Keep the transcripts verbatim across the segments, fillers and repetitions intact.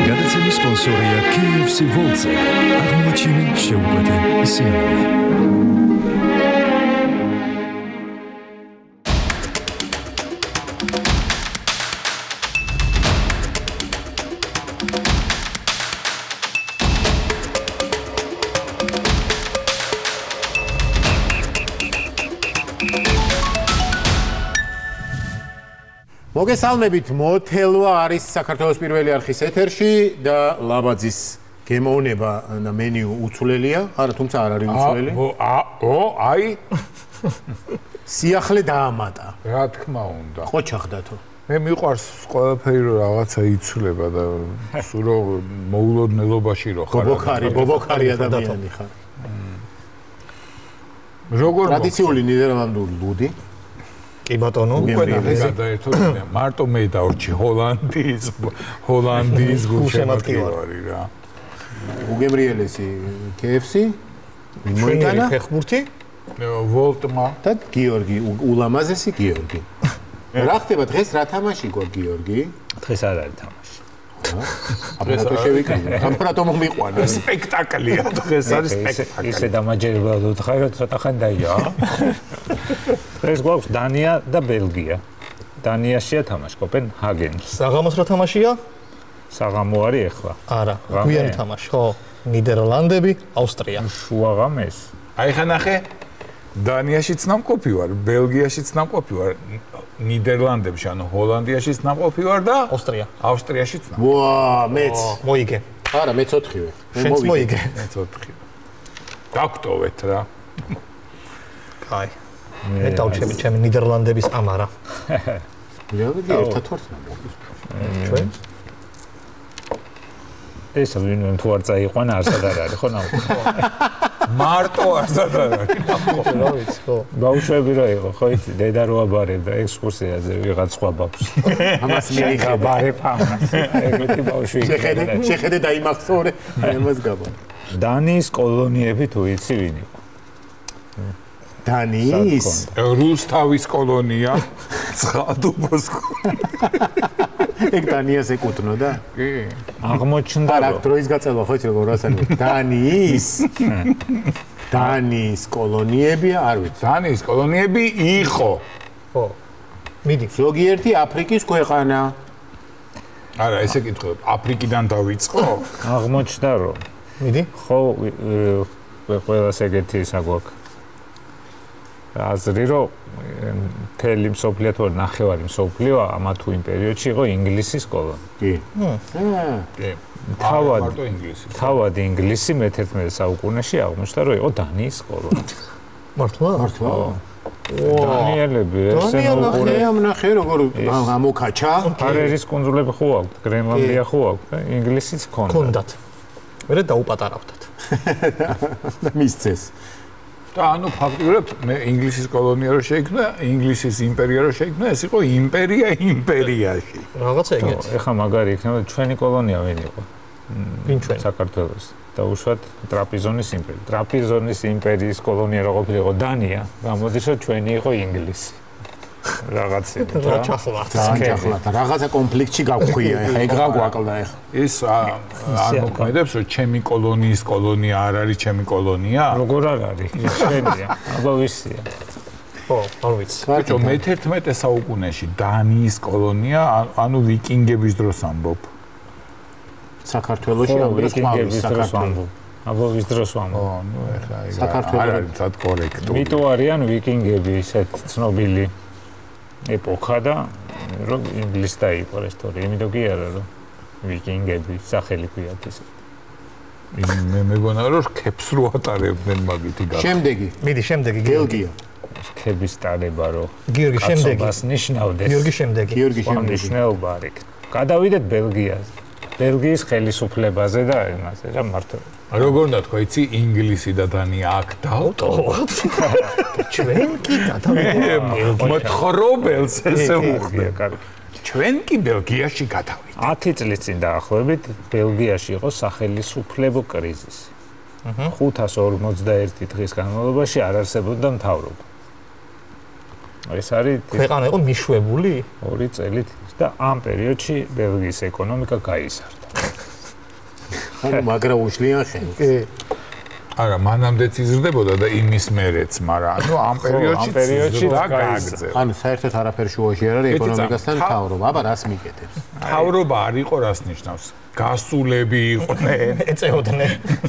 გადაცემის სპონსორია კეეფსი ვოლტზე. აღმოაჩინე შეუკვეთე სიამოვნე. მოგესალმებით, მოთელვა არის საქართველოს პირველი არხის ეთერში და ლაბაძის გემოვნება და მენიუ უცვლელია, არა, თუმცა არ არის უცვლელი. ო, აი სიახლე დაამატა. რა თქმა უნდა. ხო ჩახდათო. მე მიყვარს ყველაფერი რომ რაღაცა იცვლება და სულ რომ მოულოდნელობაში რო ხარ. ბობოქარი, ბობოქარი ადამიანი ხარ. როგორ ტრადიციული ნიდერლანდური ლუდი. კი ბატონო, უკვე გადაერთოთ მარტო მე დავრჩი ჰოლანდიის ჰოლანდიის გულშემატკივარი რა. უგემრიელესი კეეფსი მოიტანა ფეხბურთი ვოლტმა და გიორგი ულამაზესი გიორგი. რა ხდება დღეს რა თამაში გო გიორგი? დღეს არ არის თამაში. აბა შევიკრიბე. ამბრატო მომიყვანა. სპექტაკლია დღეს არის სპექტაკლი. ისე დამაჯერებლად ვთხარ რომ ცოტა ხანი დაიჯა. დღეს გვაქვს დანია და ბელგია. დანიაშია თამაში კოპენჰაგენში. საღამოს რა თამაშია? საღამო არის ახლა. არა, გვიანი თამაში, ხო. ნიდერლანდები, ავსტრია. შუაღამეს. აი ხა ნახე. დანიაშიც ნამყოფი ვარ, ბელგიაშიც ნამყოფი ვარ, ნიდერლანდებში, ანუ ჰოლანდიაშიც ნამყოფი ვარ და ავსტრია. ავსტრიაშიც ნამყოფი. ვა, მეც. მოიგე. არა, მეც ოთხივე. შენც მოიგე. მეც ოთხივე. დაგვტოვეთ რა. კაი. მე დავჩები ჩემი ნიდერლანდების ამარა. რეალურად ერთად ვართ ნამყოფი. ჩვენ ეს ვინ თუ არ წაიყვანა არსად არ არის ხო ნამყოფი. მარტო არსად არ არის ნამყოფი. რა ვიცი, ხო. ბავშვები რა იყო, ხო იცი, დედა რო აბარებდა ექსკურსიაზე ვიღაც სხვა ბავშვს. ამას მიიღა ბარებ ამას. ეგეთი ბავშვი. შეხედე, შეხედე დაიმახსოვრე, ამას გაბა. დანიის კოლონიები თუ იცი ვინ იყო? დანიის რუსთავის კოლონია ცხადუბოს ეგ დანიას ეკუთვნოდა? კი. აღმოჩნდა რა დროის გაწევა ხო იცი როგორ ასანი დანიის დანიის კოლონიები არ ვიცი. დანიის კოლონიები იყო. ხო. მიდი. ზოგიერთი აფრიკის ქვეყანა. არა, ესე კითხულობ, აფრიკიდან დავიწყო? აღმოჩნდა რომ მიდი. ხო ყველას ეგეთი ისა გვაქვს. აზრი რომ მთელი მსოფლიო თუ ნახევარი მსოფლიო ამა თუ იმ პერიოდში იყო ინგლისის კოლონია. კი. კი. თავად მარტო ინგლისი. თავად ინგლისი მეთერთმეტე საუკუნეში აღმოჩნდა რომ იყო დანიის კოლონია. მართლა? მართლა. დანიელები ესე ნახე ამ ნახე როგორ ამოკაჩა. ფარერის კუნძულები ხო აქვს, გრენლანდია ხო აქვს და ინგლისიც ქონდა. ქონდათ. მე დაუპატარავდათ. მისცეს. და ანუ ფაქტობრივად მე ინგლისის კოლონია რო შეიქმნა, ინგლისის იმპერია რო შეიქმნა, ეს იყო იმპერია იმპერიაში. რაღაცა ეგეთი. ეხა მაგარი იქნება ჩვენი კოლონია ვინ იყო? ვინ ჩვენი? საქართველოს. დაუშვათ ტრაპიზონის იმპერია. ტრაპიზონის იმპერიის კოლონია რო ყოფილიყო დანია, გამოდის რომ ჩვენი იყო ინგლისი. რაღაცა. რა ჩახლათ. ჩახლათ. რაღაცა კონფლიქტში გავხვია, ეხა ეგ რა გვაკლდა ეხა. ეს არ მოქმედებს რომ ჩემი კოლონიის კოლონია არ არის ჩემი კოლონია? როგორ არ არის? ჩვენია. აბა ვისია. ხო, არ ვიცი. ბიჭო, მეთერთმეტე საუკუნეში დანიის კოლონია, ანუ ვიკინგების დროს ამბობ. საქართველოში ამ დროს ყავს საქართველოს. აბა ვის დროს ვამბობ? ო, ნუ ეხლა ეგ საქართველოს არ არის თად კორექტული. მიტო არიან ვიკინგები ისეთ ცნობილი ეპოქა და რომ ინგლისი დაიყო ისტორია, იმიტომ კი არა რომ ვიკინგები სახელი ქვიათ ისე. მე მეგონა რომ ქებს რო ატარებდნენ მაგითი გა. შემდეგი. მიდი, შემდეგი ბელგია. ქების ტარება რო გიორგი შემდეგი. კაცობას ნიშნავდეს. გიორგი შემდეგი. გიორგი შემდეგი. მნიშვნელობა არ იქ. გადავიდეთ ბელგიაზე. ბელგიის ხელისუფლებაზე და იმაზე რა მართლა. როგორ უნდა თქვა, იცი, ინგლისი და დანია აქ დავტოვოთ. ჩვენ კი გადავიდეთ. მოთხრობელს ესე უხდება. ჩვენ კი ბელგიაში გადავიდეთ. ათი წლის წინ დაახლოებით ბელგიაში იყო სახელისუფლებო კრიზისი. ხუთას ორმოცდაერთი დღის განმავლობაში არ არსებობდა მთავრობა. ეს არის ქვეყანა იყო მიშვებული ორი წელით და ამ პერიოდში ბელგიის ეკონომიკა გაიზარდა. ანუ მაგრა უშლიან ხელს. კი. არა, მანამდეც იზრდებოდა და იმის მერეც, მაგრამ ანუ ამ პერიოდში რა გააგრძელა. ანუ საერთოდ არაფერი შუაში არ არის ეკონომიკასთან თავრობა. აბა რას მიკეთებს? თავრობა არ იყო რას ნიშნავს? გასულები იყვნენ, ეწეოდნენ.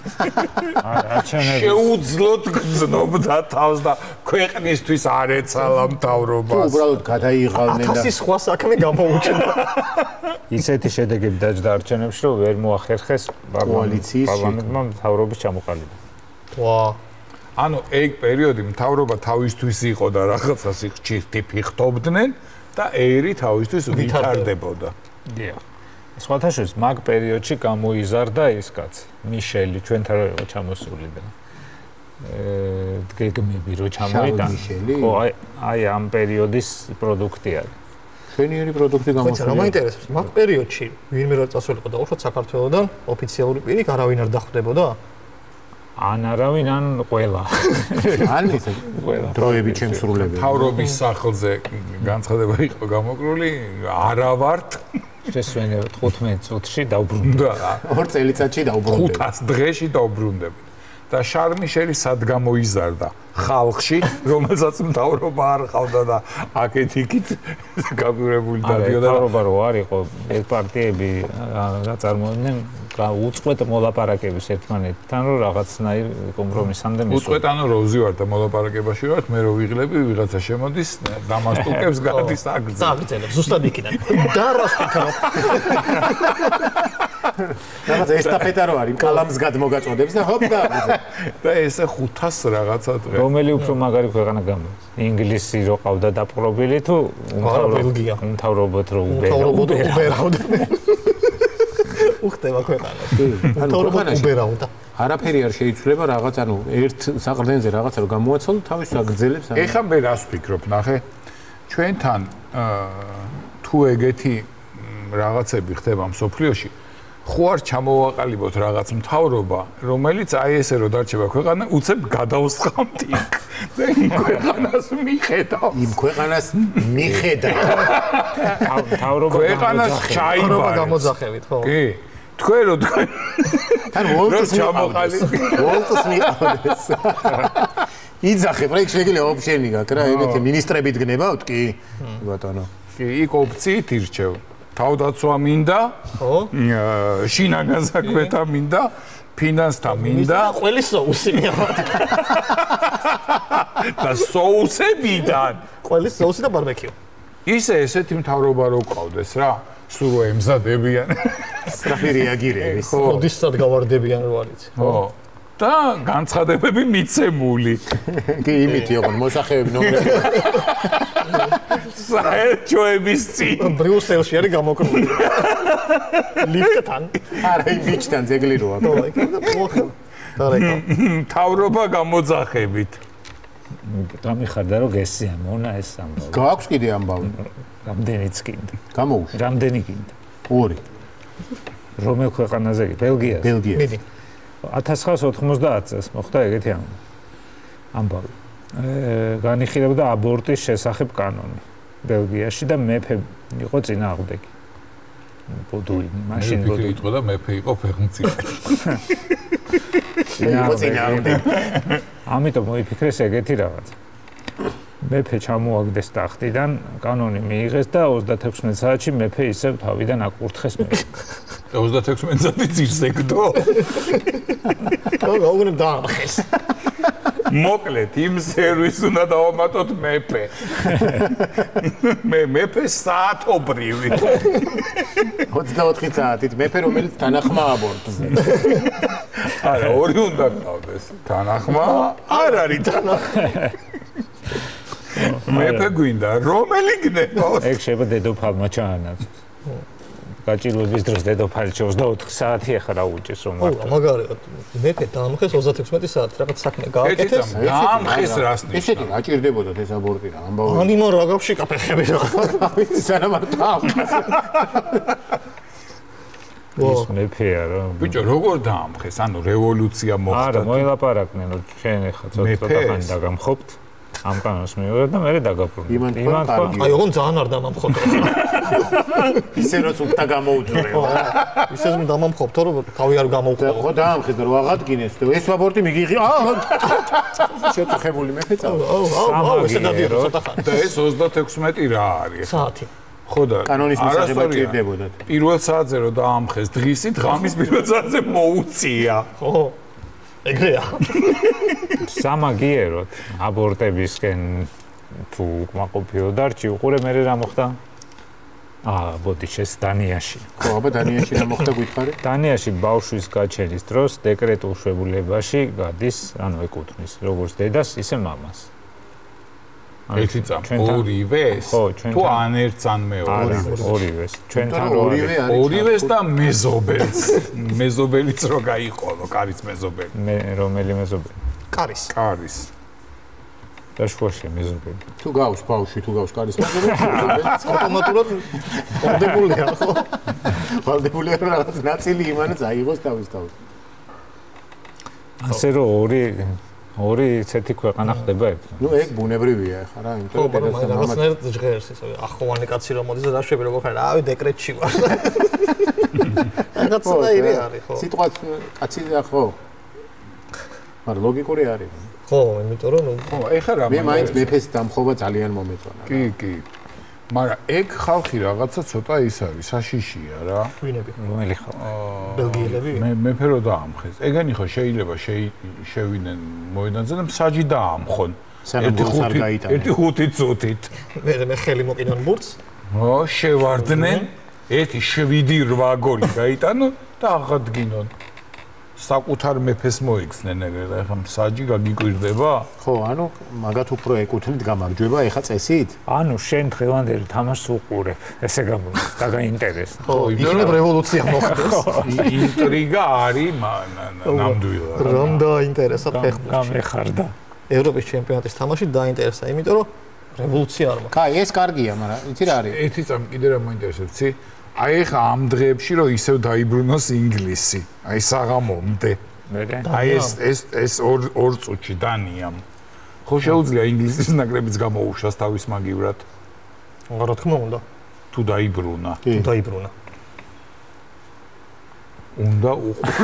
შეუძლოდ გრძნობდა თავს და ქვეყნისთვის არ ეცალა მთავრობას. უბრალოდ გადაიღალნენ და ათასი სხვა საქმე გამოუჩნდა. ისეთი შედეგები დაჯდა არჩევნებში, რომ ვერ მოახერხეს კოალიციის პარლამენტმა მთავრობის ჩამოყალიბება. ვა. ანუ ეგ პერიოდი მთავრობა თავისთვის იყო და რაღაცას იხჭირთი ფიხტობდნენ და ერი თავისთვის ვითარდებოდა. დიახ. სხვათა შორის მაგ პერიოდში გამოიზარდა ეს კაცი, მიშელი, ჩვენთან რო იყო ჩამოსული და აა გეგმები რო ჩამოიტანა. ხო, აი აი ამ პერიოდის პროდუქტი არის. ჩვენიერი პროდუქტი გამოსული. რა მაინტერესებს? მაგ პერიოდში ვინმე რო წასულიყო და უშოთ საქართველოსდან ოფიციალური პირი არავინ არ დახვდებოდა? ან არავინ, ან ყველა. ან ისე დროებით შემსრულებელი. თავრობის სახლზე განცხადება იყო გამოკრული, არა ვართ შესვენებთ ხუთმეტ წუთში დაუბრუნდა. ორ წელიწადში დაუბრუნდები. ხუთას დღეში დაუბრუნდები. და შარმიშელი სად გამოიზარდა ხალხში, რომელსაც მთავრობა არ ყავდა და აქეთ-იქით გაგვირებული დადიოდა. მთავრობა რო არ იყო, ეს პარტიები გაწარმოებდნენ უწყვეტ მოლაპარაკების ერთმანეთთან, რომ რაღაცნაირ კომპრომისამდე მისულიყო. უწყვეტ ანუ რო ვზივართ და მოლაპარაკებაში ვართ, მე რო ვიღლები, ვიღაცა შემოდის, დამასტუკებს გადის აგრძელებს. აგრძელებს ზუსტად იქიდან. და რას ფიქრობ? რაღაცა ესტაფეტა რო არის, კალამს გადმოგაწოდებს და ჰოპ და და ესე ხუთას რაღაცა დღე. რომელი უფრო მაგარი ქვეყანა გამოდის? ინგლისი რო ყავდა დაპყრობილი თუ ბელგია? უმთავრობოდ რო უბერავდნენ. უხდება ქვეყანა. მთავრობა უბერავდა. არაფერი არ შეიცვლება რაღაც, ანუ ერთ საყრდენზე რაღაცა რო გამოაცალო, თავის აგრძელებს. ეხლა მე რას ვფიქრობ, ნახე? ჩვენთან თუ ეგეთი რაღაცები ხდება მსოფლიოში, ხო არ ჩამოვაყალიბოთ რაღაც მთავრობა, რომელიც აი ესე რო დარჩება ქვეყანა, უცებ გადავსხამთ იქ. და იმ ქვეყანას მიხედავ. იმ ქვეყანას მიხედავ. მთავრობა ქვეყანას ჩაიბარეთ. გამოძახებით, ხო? კი. თქვენ რო თქვენ თან ვოლტს ჩამოყალიბეთ. ვოლტს მიყავდეს. იძახებ, რა იქ შეგიძლია ოფშენი გაქვს რა, ეგეთი მინისტრებით გნებავთ კი? ბატონო. კი, იქ ოფციით ირჩევ. თავდაცვა მინდა, ხო? შინაგან საქმეთა მინდა, ფინანსთა მინდა. ყველი соуსი მიყავთ. და соуსებიდან. ყველი соуსი და ბარბეკიუ. ისე ესეთი მთავრობა რო ყავდეს რა, სულ რო ემზადებიან. სწრაფი რეაგირების. ხო, ოდისად გავარდებიან რო არის. ხო. და განცხადებები მიცემული. კი, იმითი იყო, მოსახელები ნომრები. საერთოების წინ ბრიუსელში არის გამოკრული. ლიფტთან. არა, იმ ბიჭთან ძეგლი როა. ხო, იქ და მოხდა. დარეკა. მთავრობა გამოძახებით. გამიხარდა რომ გესია მონა ეს ამბავი. გააქვს კიდე ამბავი? რამდენიც კიდე. გამოუშვი. რამდენი კიდე? ორი. რომელ ქვეყანაზე კი? ბელგიაზე. ბელგიაზე. მიდი. ათას ცხრაას ოთხმოცდაათ წელს მოხდა ეგეთი ამბავი. აა განიხილებდა აბორტის შესახებ კანონი ბელგიაში და მეფე იყო წინააღმდეგი. ბოდუინი, მაშინ ბოდუინი იყო და მეფე იყო ფეხმწიფე. იყო წინააღმდეგი. ამიტომ მოიფიქრეს ეგეთი რაღაცა. მეფე ჩამოაგდეს ტახტიდან, კანონი მიიღეს და ოცდათექვსმეტ საათში მეფე ისევ თავიდან აკურთხეს მეფე. ოცდათექვსმეტ საათი ძირს ეგდო. ხო, გაუგნებ დაამხეს. მოკლედ, იმ სერვის უნდა დავამატოთ მეფე. მე მეფე საათობრივი. ოცდაოთხი საათით მეფე რომელიც თანახმა აბორტზე. არა, ორი უნდა გყავდეს. თანახმა არ არის თანახმა. მეფე გვინდა, რომელი გნებავთ? ეგ შეიძლება დედოფალმა ჩაანაცვლოს. გაჭირვების დროს დედოფალი ოცდაოთხი საათი ახლა დაუჭირს რომ მართლა. ხო, მაგარია. მეფე დაამხეს ოცდათექვსმეტ საათი, რაღაც საქმე გააკეთეს. დაამხეს რას ნიშნავს? ესეთი გაჭირდებოდათ ეს აბორტი რა ამბავი. ანიმო რა გავშიკა ფეხები რა. ვიცი სანამ არ დაამხეს. ის მეფეა რა. ბიჭო, როგორ დაამხეს? ანუ რევოლუცია მოხდა. არა, მოელაპარაკნენ, რომ ჩვენ ახლა ცოტა ხანი დაგამხობთ. ამ კანონს მივიღეთ და მე დაგაბრუნე. იმანთქვა. აი, ოღონდ ძალიან არ დამამხობ. ისე რომ უკთა გამოუძვრეო. ისე რომ დამამხობ, რომ თავი არ გამოვყო. ხო, დაამხეს რომ აღადგინეს და ეს სპორტი მიგიღი. აა! შეტეხებული მეფეცა. აუ, აუ, აუ, ესე დადიო ცოტა ხანი. და ეს ოცდათექვსმეტი რა არის? საათი. ხო და კანონის მისაღებად ჭირდებოდათ. პირველ საათზე რომ დაამხეს დღისით, ღამის პირველ საათზე მოუწია. ხო. ეგრეა. სამაგიეროთ აბორტებისკენ თუ უკმაყოფილო დარჩი, უყურე მე რა მოხდა? აა, ბოდი შეს დანიაში. ხო, აბა დანიაში რა მოხდა გითხარი? დანიაში ბავშვის გაჩენის დროს დეკრეტულ შვებულებაში გადის, ანუ ეკუთვნის როგორც დედას, ისე მამას. ერთი წამ ორივეს? თუ ან ერთს ან მეორეს? ორივეს. ჩვენთან ორივე არის. ორივეს და მეზობელს. მეზობელიც რო გაიყოლო, კარის მეზობელი. მე რომელი მეზობელი? კარის. კარის. და შუაში მეზობელი. თუ გავს ბავშვი, თუ გავს კარის მეზობელი, ავტომატურად ვალდებულია, ხო? ვალდებულია რაღაც ნაწილი იმანაც აიღოს თავის თავს. ასე რომ ორი ორი ცეთი ქვეყანა ხდება ერთმანეთს. ნუ ეგ ბუნებრივია ხა რა, იმიტომ რომ დედასთან რაღაცნაირად ჟღერს ისე ახოვანი კაცი რომ მოდის და დაშვები როგორ ხარ, რავი დეკრეტში ვარ. რაღაცნაირი არის, ხო? სიტყვაც კაცი და ხო. მაგრამ ლოგიკური არის. ხო, იმიტომ რომ ხო, ეხლა რა მე მაინც მეფეს დამხობა ძალიან მომეწონა. კი, კი. მაგრამ ეგ ხალხი რაღაცა ცოტა ის არის, საშიშია რა. ვინები? რომელი ხალხი? ბელგიელები? მე მეფე რო დაამხეს. ეგენი ხო შეიძლება შევიდნენ მოედანზე და მსაჯი დაამხონ. ერთი ხუთი ერთი ხუთი წუთით. მე მე ხელი მოკინონ ბურთს. ო, შევარდნენ. ერთი შვიდი რვა გოლი გაიტანო და აღადგინონ. საკუთარ მეფეს მოიქცნენ ეგრე, ეხლა მსაჯი გაგიკვირდება? ხო, ანუ მაგათ უფრო ეკუთვნით გამარჯვება, ეხლა წესით? ანუ შენ დღევანდელი თამაშს უყურებ, ესე გამოდის, დაგაინტერესა. ხო, იქნებ რევოლუცია მოხდეს. ინტრიგა არის ნამდვილად. რომ დაინტერესა ფეხბურთში. გამეხარდა. ევროპის ჩემპიონატის თამაში დაინტერესა, იმიტომ რომ რევოლუცია არ მოხდა. კაი, ეს კარგია, მაგრამ იცი რა არის? ერთი წამ კიდე რა მოინტერესებს, იცი? აი ეხა ამ დღეებში რომ ისევ დაიბრუნოს ინგლისი. აი საღამომდე. აი ეს ეს ეს ორ ორ წუთში დანიამ. ხო შეუძლია ინგლისის ნაკრებიც გამოუშვას თავის მაგივრად. რა თქმა უნდა. თუ დაიბრუნა. თუ დაიბრუნა. უნდა უყურო.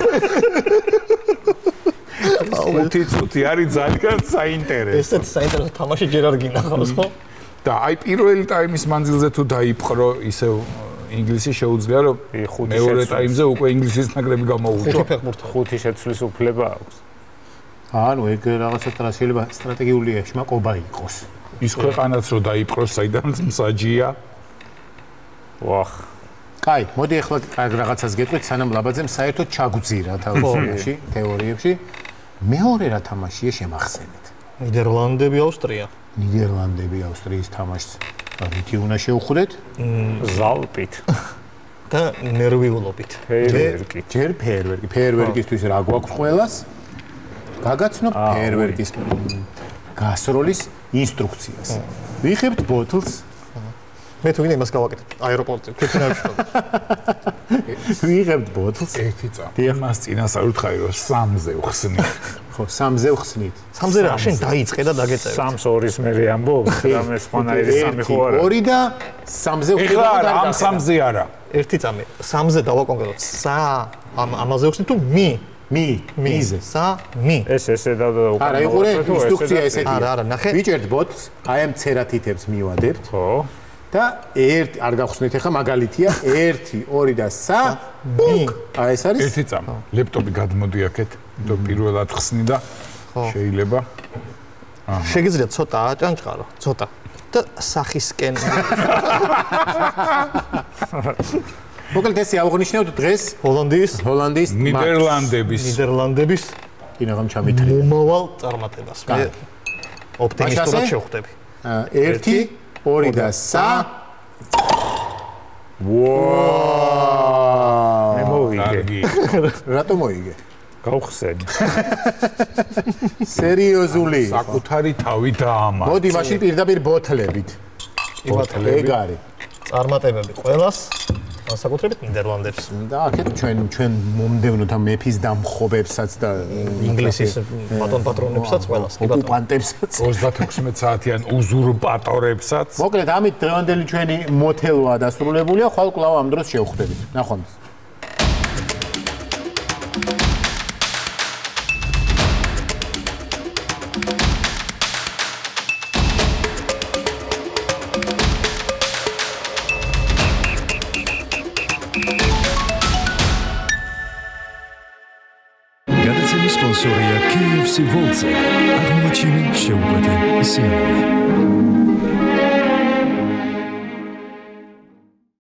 ხუთი წუთი არის ძალიან საინტერესო. ესეც საინტერესო თამაში ჯერ არ გინახავს, ხო? და აი პირველი ტაიმის მანძილზე თუ დაიპყრო ისევ ინგლისი შეუძლია რომ მეორე ტაიმზე უკვე ინგლისის ნაკრები გამოუშვა. ხუთი ფეხბურთი. ხუთი შეცვლის უფლება აქვს. ანუ ეგ რაღაცა შეიძლება სტრატეგიული შმაკობა იყოს. ის ქვეყანაც რომ დაიპყროს საიდანაც მსაჯია. ვახ. კაი, მოდი ახლა რაღაცას გეტყვით, სანამ ლაბაძემ საერთოდ ჩაგვძირა თავში, თეორიებში. მეორე რა თამაშია შემახსენეთ? ნიდერლანდები, ავსტრია. ნიდერლანდები ავსტრიის თამაშს რითი უნდა შევხვდეთ? ზალპით და ნერვიულობით. ფეერვერკით. ჯერ ფეერვერკი. ფეერვერკისთვის რა გვაქვს ყველას? გაგაცნობ ფეერვერკის გასროლის ინსტრუქციას. ვიხებთ ბოთლს. მე თუ გინდა იმას გავაკეთებ. აეროპორტზე ქეთინავში. ვიღებთ ბოთლს. ერთი წამ. იმას წინასწარ უთხარი რომ სამზე ვხსნით. ხო, სამზე ვხსნით. სამზე რა, შენ დაიწყე და დაგეწერე. სამს ორის მერე ამბობ, რამე სხვანაირი სამი ხო არა. ორი და სამზე ვხსნით. ეხლა არა, ამ სამზე არა. ერთი წამი. სამზე დავაკონკრეტოთ. სა ამ ამაზე ვხსნით თუ მი მი მიზე. სა მი. ეს ესე და უკან. არა, იყურე ინსტრუქცია ესეთია. არა, არა, ნახე. ვიჭერთ ბოთლს, აი ამ ცერათითებს მივადებთ. ხო. და ერთ არ გავხსნით ახლა მაგალითია ერთი, ორი და სა მი. აი ეს არის ერთი წამ. ლეპტოპი გადმოდი აქეთ, იმიტომ პირველად ხსნი და შეიძლება. შეგიძლიათ ცოტა აჭანჭყარო, ცოტა. და სახისკენ. მოკლედ ესე აღნიშნავთ დღეს ჰოლანდიის, ჰოლანდიის, ნიდერლანდების, ნიდერლანდების კინაღამ ჩამითრია. მომავალ წარმატებას. მე ოპტიმისტურად შევხვდები. ერთი ორი და სა. ვაუ! მე მოვიგე. რატომ მოიგე? გავხსენი. სერიოზული. საკუთარი თავი დაამარცხა. მოდი, მაშინ პირდაპირ ბოთლებით. ბოთლები. ეგ არის. წარმატებები ყველას. განსაკუთრებით ნიდერლანდებს. და აქეთ ჩვენ ჩვენ მომდევნოთა მეფის დამხობებსაც და ინგლისის ბატონ პატრონებსაც ყველას, კი ბატონო. ოკუპანტებსაც. ოცდათექვსმეტ საათიან უზურპატორებსაც. მოკლედ, ამით დღევანდელი ჩვენი მოთელვა დასრულებულია. ხვალ კვლავ ამ დროს შევხვდებით. ნახვამდის. სპონსორია კი ეფ სი Voltse. აღმოჩინე შეუკვეთე ისინი.